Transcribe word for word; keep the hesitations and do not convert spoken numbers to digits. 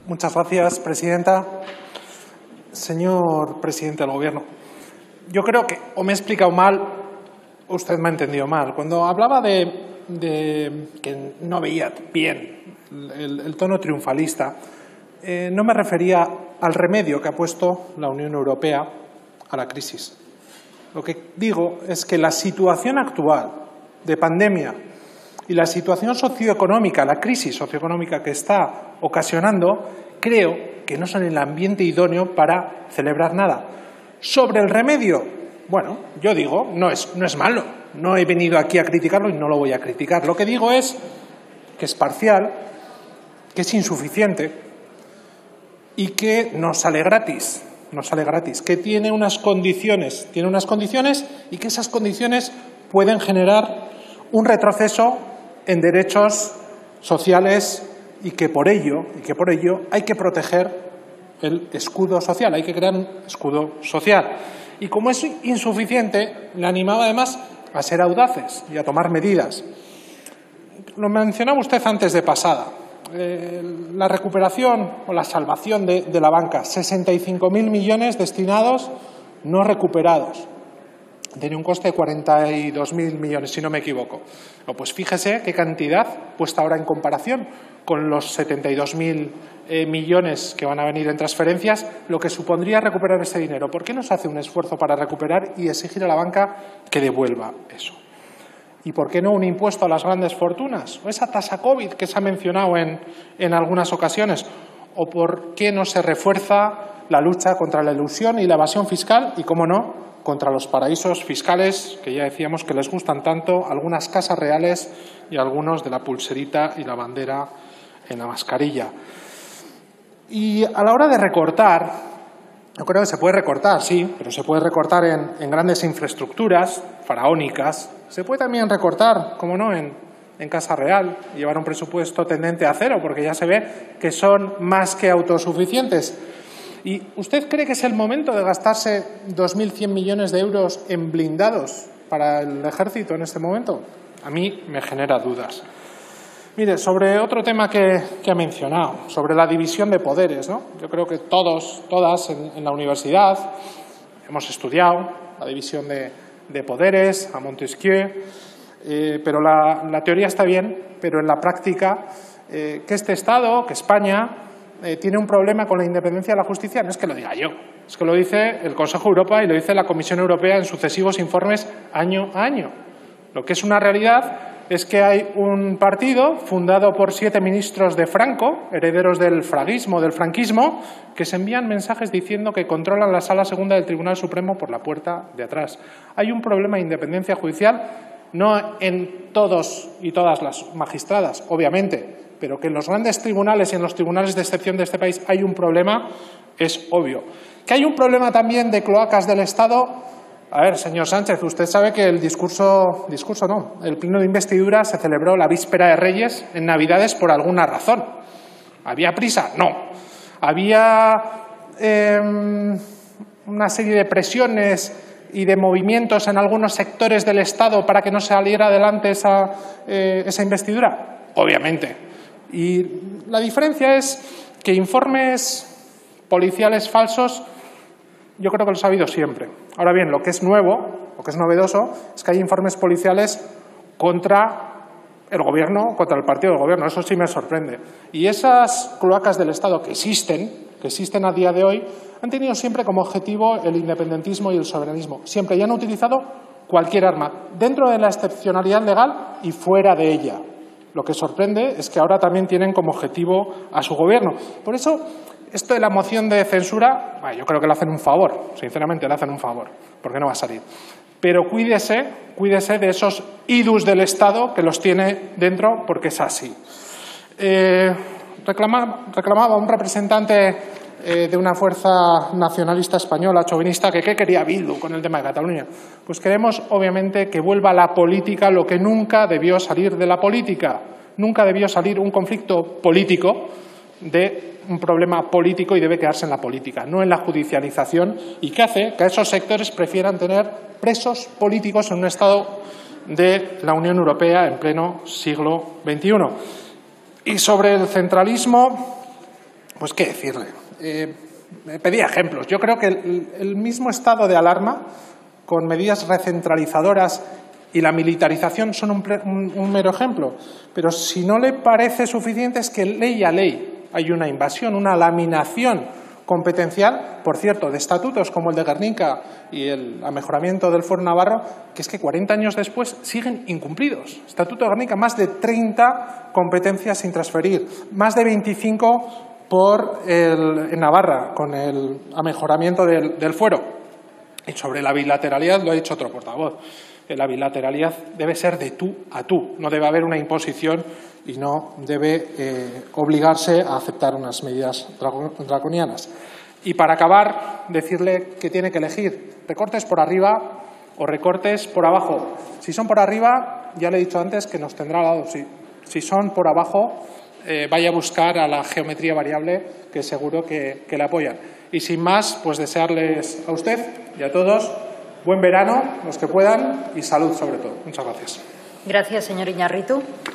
Muchas gracias, presidenta. Señor presidente del Gobierno, yo creo que o me he explicado mal o usted me ha entendido mal. Cuando hablaba de, de que no veía bien el, el tono triunfalista, eh, no me refería al remedio que ha puesto la Unión Europea a la crisis. Lo que digo es que la situación actual de pandemia y la situación socioeconómica, la crisis socioeconómica que está ocasionando, creo que no son el ambiente idóneo para celebrar nada. Sobre el remedio, bueno, yo digo, no es, no es malo, no he venido aquí a criticarlo y no lo voy a criticar. Lo que digo es que es parcial, que es insuficiente y que no sale gratis, no sale gratis, que tiene unas condiciones, tiene unas condiciones y que esas condiciones pueden generar un retroceso en derechos sociales y que por ello, y que por ello hay que proteger el escudo social, hay que crear un escudo social. Y como es insuficiente, le animaba además a ser audaces y a tomar medidas. Lo mencionaba usted antes de pasada, eh, la recuperación o la salvación de, de la banca, sesenta y cinco mil millones destinados no recuperados. Tiene un coste de cuarenta y dos mil millones, si no me equivoco. Pues fíjese qué cantidad puesta ahora en comparación con los setenta y dos mil eh, millones que van a venir en transferencias, lo que supondría recuperar ese dinero. ¿Por qué no se hace un esfuerzo para recuperar y exigir a la banca que devuelva eso? ¿Y por qué no un impuesto a las grandes fortunas? ¿O esa tasa COVID que se ha mencionado en, en algunas ocasiones? ¿O por qué no se refuerza la lucha contra la elusión y la evasión fiscal y, cómo no, contra los paraísos fiscales, que ya decíamos que les gustan tanto algunas casas reales y algunos de la pulserita y la bandera en la mascarilla? Y a la hora de recortar, yo creo que se puede recortar, sí, pero se puede recortar en, en grandes infraestructuras faraónicas. Se puede también recortar, como no, en, en Casa Real y llevar un presupuesto tendente a cero, porque ya se ve que son más que autosuficientes. ¿Y usted cree que es el momento de gastarse dos mil cien millones de euros en blindados para el ejército en este momento? A mí me genera dudas. Mire, sobre otro tema que, que ha mencionado, sobre la división de poderes, ¿no? Yo creo que todos, todas en, en la universidad hemos estudiado la división de, de poderes, a Montesquieu, eh, pero la, la teoría está bien, pero en la práctica, eh, que este Estado, que España, Eh, tiene un problema con la independencia de la justicia, no es que lo diga yo, es que lo dice el Consejo de Europa y lo dice la Comisión Europea en sucesivos informes año a año. Lo que es una realidad es que hay un partido fundado por siete ministros de Franco, herederos del fraguismo, del franquismo, que se envían mensajes diciendo que controlan la Sala Segunda del Tribunal Supremo por la puerta de atrás. Hay un problema de independencia judicial, no en todos y todas las magistradas, obviamente, pero que en los grandes tribunales y en los tribunales de excepción de este país hay un problema, es obvio. Que hay un problema también de cloacas del Estado. A ver, señor Sánchez, usted sabe que el discurso, discurso no, el pleno de investidura se celebró la víspera de Reyes en Navidades por alguna razón. ¿Había prisa? No. ¿Había eh, una serie de presiones y de movimientos en algunos sectores del Estado para que no saliera adelante esa, eh, esa investidura? Obviamente. Y la diferencia es que informes policiales falsos yo creo que los ha habido siempre. Ahora bien, lo que es nuevo, lo que es novedoso, es que hay informes policiales contra el Gobierno, contra el partido del Gobierno. Eso sí me sorprende. Y esas cloacas del Estado que existen, que existen a día de hoy, han tenido siempre como objetivo el independentismo y el soberanismo. Siempre, y han utilizado cualquier arma, dentro de la excepcionalidad legal y fuera de ella. Lo que sorprende es que ahora también tienen como objetivo a su Gobierno. Por eso, esto de la moción de censura, bueno, yo creo que le hacen un favor, sinceramente le hacen un favor, porque no va a salir. Pero cuídese, cuídese de esos idus del Estado que los tiene dentro, porque es así. Eh, reclama, reclamaba un representante eh, de una fuerza nacionalista española, chauvinista, que qué quería Bildu con el tema de Cataluña. Pues queremos, obviamente, que vuelva a la política lo que nunca debió salir de la política. Nunca debió salir un conflicto político de un problema político y debe quedarse en la política, no en la judicialización, y que hace que esos sectores prefieran tener presos políticos en un Estado de la Unión Europea en pleno siglo veintiuno. Y sobre el centralismo, pues qué decirle. Eh, me pedía ejemplos. Yo creo que el, el mismo estado de alarma, con medidas recentralizadoras y la militarización, son un, un, un mero ejemplo. Pero si no le parece suficiente, es que ley a ley hay una invasión, una laminación competencial, por cierto, de estatutos como el de Gernika y el amejoramiento del Fuero Navarro, que es que cuarenta años después siguen incumplidos. Estatuto de Gernika, más de treinta competencias sin transferir, más de veinticinco por el, en Navarra, con el amejoramiento del, del Fuero. Y sobre la bilateralidad lo ha dicho otro portavoz. La bilateralidad debe ser de tú a tú, no debe haber una imposición y no debe eh, obligarse a aceptar unas medidas draconianas. Y para acabar, decirle que tiene que elegir recortes por arriba o recortes por abajo. Si son por arriba, ya le he dicho antes que nos tendrá al lado. Si, si son por abajo, eh, vaya a buscar a la geometría variable, que seguro que, que le apoyan. Y sin más, pues desearles a usted y a todos buen verano, los que puedan, y salud sobre todo. Muchas gracias. Gracias, señor Iñárritu.